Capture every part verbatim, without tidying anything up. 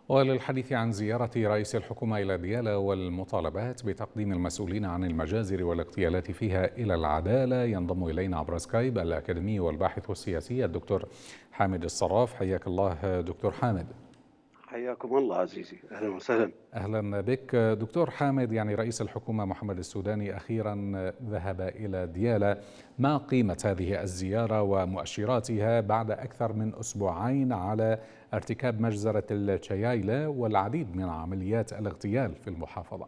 وللحديث عن زيارة رئيس الحكومة إلى ديالى والمطالبات بتقديم المسؤولين عن المجازر والاغتيالات فيها إلى العدالة، ينضم إلينا عبر سكايب الأكاديمي والباحث السياسي الدكتور حامد الصراف. حياك الله دكتور حامد. حياكم الله عزيزي، أهلا وسهلا. أهلا بك دكتور حامد. يعني رئيس الحكومة محمد السوداني أخيرا ذهب إلى ديالى، ما قيمة هذه الزيارة ومؤشراتها بعد أكثر من أسبوعين على ارتكاب مجزرة الشيايلة والعديد من عمليات الاغتيال في المحافظة؟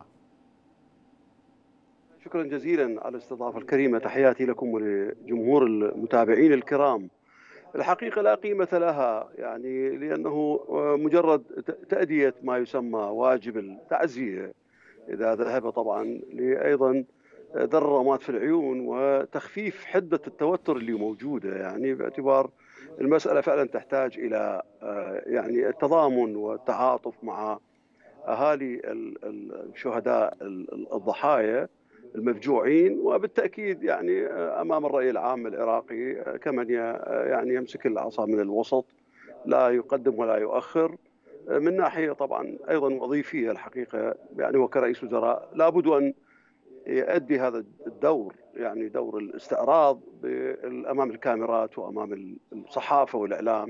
شكرا جزيلا على الاستضافة الكريمة، تحياتي لكم ولجمهور المتابعين الكرام. الحقيقة لا قيمة لها، يعني لأنه مجرد تأدية ما يسمى واجب التعزية، إذا ذهب طبعا لأيضا در الرماد في العيون وتخفيف حدة التوتر اللي موجودة، يعني باعتبار المسألة فعلا تحتاج إلى يعني التضامن والتعاطف مع أهالي الشهداء الضحايا المفجوعين، وبالتأكيد يعني أمام الرأي العام العراقي كمن يعني يمسك العصا من الوسط، لا يقدم ولا يؤخر. من ناحية طبعا أيضا وظيفية الحقيقة، يعني وكرئيس وزراء لابد أن يؤدي هذا الدور، يعني دور الاستعراض أمام الكاميرات وأمام الصحافة والإعلام،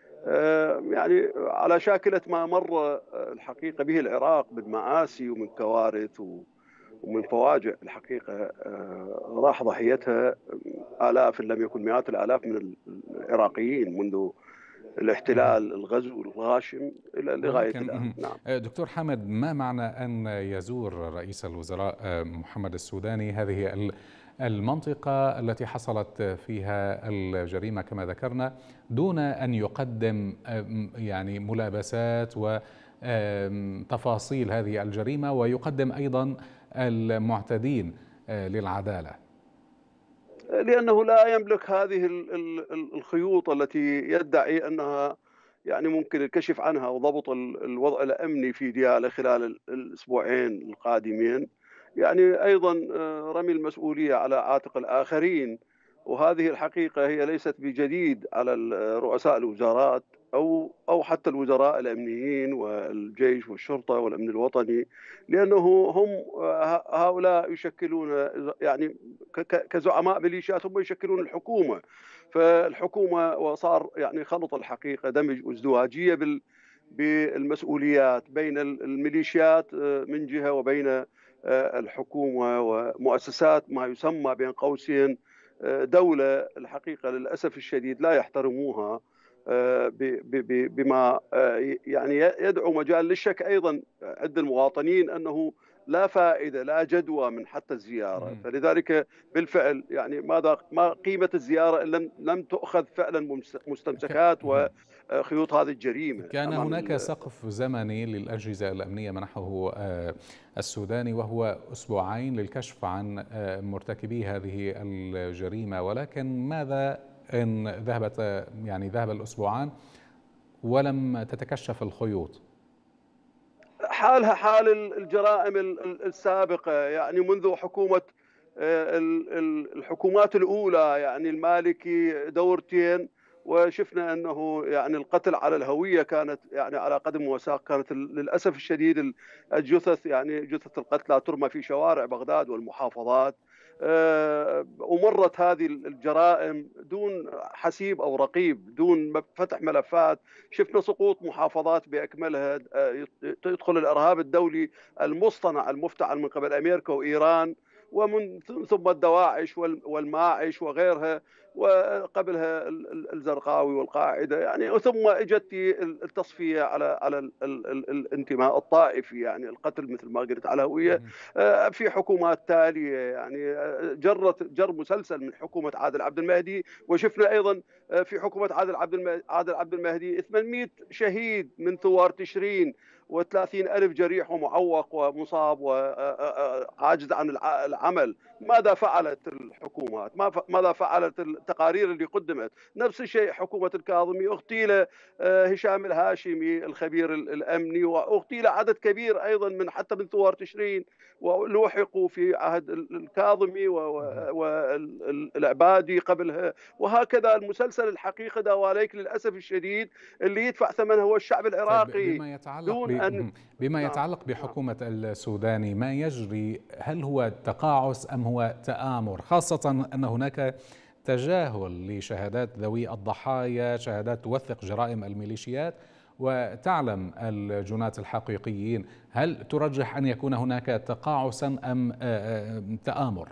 يعني على شاكلة ما مر الحقيقة به العراق من مآسي ومن كوارث ومن فواجع الحقيقة راح ضحيتها آلاف إن لم يكن مئات الآلاف من العراقيين منذ الاحتلال الغزو الغاشم إلى لغاية الآن. ولكن نعم دكتور حامد، ما معنى أن يزور رئيس الوزراء محمد السوداني هذه المنطقة التي حصلت فيها الجريمة كما ذكرنا دون أن يقدم يعني ملابسات وتفاصيل هذه الجريمة، ويقدم أيضا المعتدين للعدالة؟ لأنه لا يملك هذه الخيوط التي يدعي أنها يعني ممكن الكشف عنها وضبط الوضع الأمني في ديالى خلال الأسبوعين القادمين، يعني أيضا رمي المسؤولية على عاتق الآخرين. وهذه الحقيقة هي ليست بجديد على رؤساء الوزارات أو أو حتى الوزراء الأمنيين والجيش والشرطة والأمن الوطني، لأنه هم هؤلاء يشكلون يعني كزعماء ميليشيات، هم يشكلون الحكومة. فالحكومة وصار يعني خلط الحقيقة، دمج وازدواجية بال بالمسؤوليات بين الميليشيات من جهة وبين الحكومة ومؤسسات ما يسمى بين قوسين دولة، الحقيقة للأسف الشديد لا يحترموها، بما يعني يدعو مجال للشك أيضا عند المواطنين أنه لا فائدة لا جدوى من حتى الزيارة. فلذلك بالفعل يعني ماذا ما قيمة الزيارة إن لم لم تؤخذ فعلا مستمسكات وخيوط هذه الجريمة كان أمام هناك سقف زمني للأجهزة الأمنية منحه السوداني وهو أسبوعين للكشف عن مرتكبي هذه الجريمة، ولكن ماذا إن ذهبت يعني ذهب الأسبوعان ولم تتكشف الخيوط؟ حالها حال الجرائم السابقة، يعني منذ حكومة الحكومات الأولى، يعني المالكي دورتين، وشفنا أنه يعني القتل على الهوية كانت يعني على قدم وساق، كانت للأسف الشديد الجثث يعني جثث القتلى ترمى في شوارع بغداد والمحافظات. ومرت هذه الجرائم دون حسيب أو رقيب، دون فتح ملفات. شفنا سقوط محافظات بأكملها، يدخل الإرهاب الدولي المصطنع المفتعل من قبل أمريكا وإيران، ومن ثم الدواعش والماعش وغيرها، وقبلها الزرقاوي والقاعدة، يعني ثم اجت التصفية على على الانتماء الطائفي، يعني القتل مثل ما قلت على هوية في حكومات تالية، يعني جرت جر مسلسل من حكومة عادل عبد المهدي. وشفنا أيضا في حكومة عادل عبد عادل عبد المهدي ثمانمئة شهيد من ثوار تشرين، وثلاثين ألف جريح ومعوق ومصاب وعاجز عن العمل ماذا فعلت الحكومات؟ ماذا فعلت التقارير اللي قدمت؟ نفس الشيء حكومة الكاظمي، اغتيل آه، هشام الهاشمي الخبير الأمني، واغتيل عدد كبير أيضا من حتى من ثوار تشرين، ولوحقوا في عهد الكاظمي والعبادي قبلها. وهكذا المسلسل الحقيقة دواليك للأسف الشديد اللي يدفع ثمنه هو الشعب طيب، العراقي. بما يتعلق دون ب... أن بما نعم يتعلق نعم بحكومة السوداني، ما يجري هل هو تقاعس أم هو تآمر، خاصة أن هناك تجاهل لشهادات ذوي الضحايا، شهادات توثق جرائم الميليشيات، وتعلم الجناة الحقيقيين؟ هل ترجح أن يكون هناك تقاعسا أم آه، آه، تآمر؟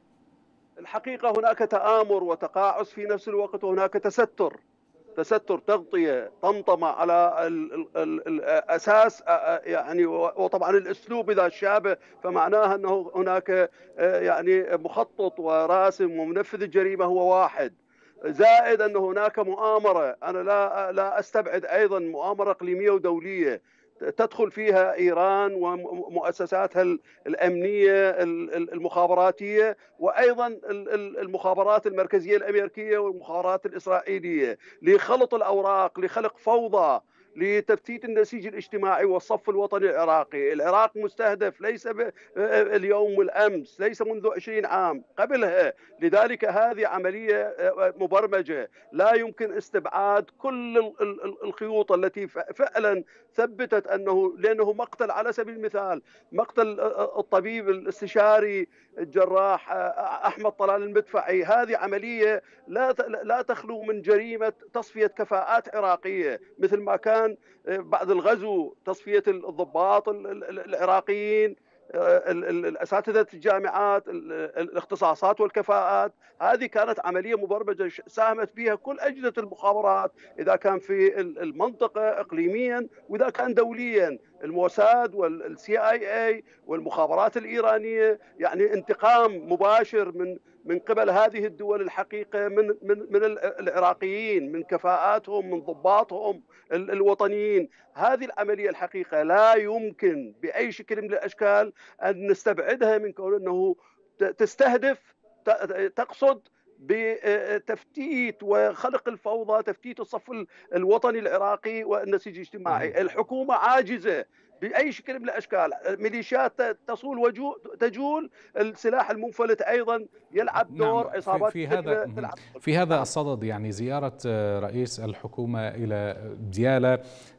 الحقيقة هناك تآمر وتقاعس في نفس الوقت، وهناك تستر تستر تغطية طمطمة على ال ال ال الأساس، يعني. وطبعا الأسلوب إذا شابه فمعناها أنه هناك يعني مخطط وراسم ومنفذ الجريمة هو واحد، زائد أن هناك مؤامرة. أنا لا لا أستبعد أيضا مؤامرة إقليمية ودولية تدخل فيها إيران ومؤسساتها الأمنية المخابراتية، وأيضا المخابرات المركزية الأمريكية والمخابرات الإسرائيلية، لخلط الأوراق، لخلق فوضى، لتفتيت النسيج الاجتماعي والصف الوطني العراقي. العراق مستهدف ليس اليوم والأمس، ليس منذ عشرين عام قبلها. لذلك هذه عملية مبرمجة، لا يمكن استبعاد كل الخيوط التي فعلا ثبتت أنه، لأنه مقتل على سبيل المثال مقتل الطبيب الاستشاري الجراح أحمد طلال المدفعي، هذه عملية لا لا تخلو من جريمة تصفية كفاءات عراقية، مثل ما كان بعد الغزو تصفية الضباط العراقيين، الأساتذة الجامعات، الاختصاصات والكفاءات. هذه كانت عملية مبرمجة ساهمت بها كل أجهزة المخابرات، إذا كان في المنطقة إقليميا وإذا كان دوليا، الموساد والسي اي اي والمخابرات الإيرانية. يعني انتقام مباشر من من قبل هذه الدول الحقيقة من من من العراقيين، من كفاءاتهم، من ضباطهم الوطنيين. هذه العملية الحقيقة لا يمكن بأي شكل من الأشكال أن نستبعدها من كون أنه تستهدف، تقصد بتفتيت وخلق الفوضى، تفتيت الصف الوطني العراقي والنسيج الاجتماعي. الحكومة عاجزة بأي شكل من الأشكال، ميليشيات تصول تجول، السلاح المنفلت أيضا يلعب دور، نعم. في, عصابات في هذا تلعب. في هذا نعم. الصدد، يعني زيارة رئيس الحكومة إلى ديالى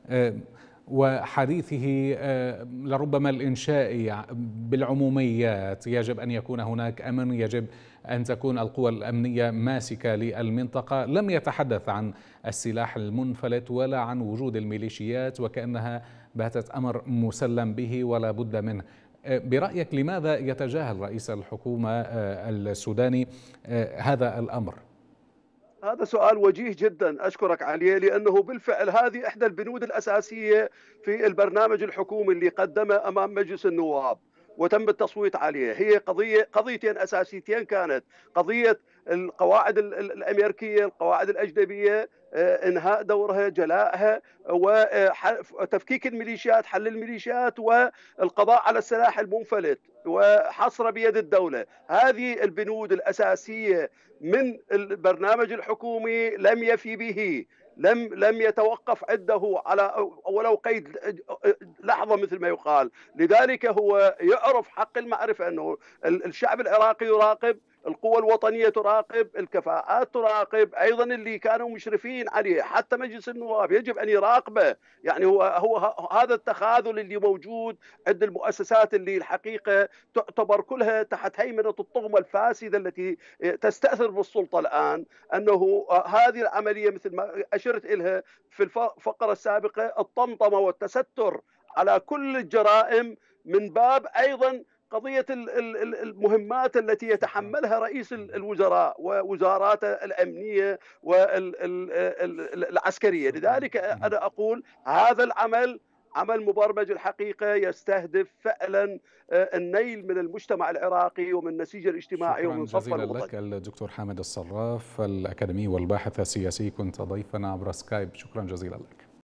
وحديثه لربما الإنشائي بالعموميات، يجب أن يكون هناك أمن، يجب أن تكون القوى الأمنية ماسكة للمنطقة، لم يتحدث عن السلاح المنفلت ولا عن وجود الميليشيات، وكأنها باتت أمر مسلم به ولا بد منه. برأيك لماذا يتجاهل رئيس الحكومة السوداني هذا الأمر؟ هذا سؤال وجيه جدا، أشكرك عليه، لأنه بالفعل هذه إحدى البنود الأساسية في البرنامج الحكومي اللي قدمه أمام مجلس النواب وتم التصويت عليه. هي قضية قضيتين أساسيتين كانت: قضية القواعد الأمريكية، القواعد الأجنبية، انهاء دورها، جلائها، وتفكيك الميليشيات، حل الميليشيات، والقضاء على السلاح المنفلت وحصره بيد الدولة. هذه البنود الأساسية من البرنامج الحكومي لم يفي به، لم لم يتوقف عنده على ولو قيد لحظة مثل ما يقال. لذلك هو يعرف حق المعرفة أنه الشعب العراقي يراقب، القوى الوطنية تراقب، الكفاءات تراقب، أيضا اللي كانوا مشرفين عليه حتى مجلس النواب يجب أن يراقبه. يعني هو هو هذا التخاذل اللي موجود عند المؤسسات اللي الحقيقة تعتبر كلها تحت هيمنة الطغمة الفاسدة التي تستأثر بالسلطة الآن، أنه هذه العملية مثل ما أشرت إلها في الفقرة السابقة، الطمطمة والتستر على كل الجرائم، من باب أيضا قضية المهمات التي يتحملها رئيس الوزراء ووزاراته الأمنية والعسكرية. لذلك أنا أقول هذا العمل عمل مبرمج الحقيقة، يستهدف فعلا النيل من المجتمع العراقي ومن النسيج الاجتماعي ومن صف الوطني. شكرا جزيلا لك الدكتور حامد الصراف، الأكاديمي والباحث السياسي، كنت ضيفنا عبر سكايب. شكرا جزيلا لك.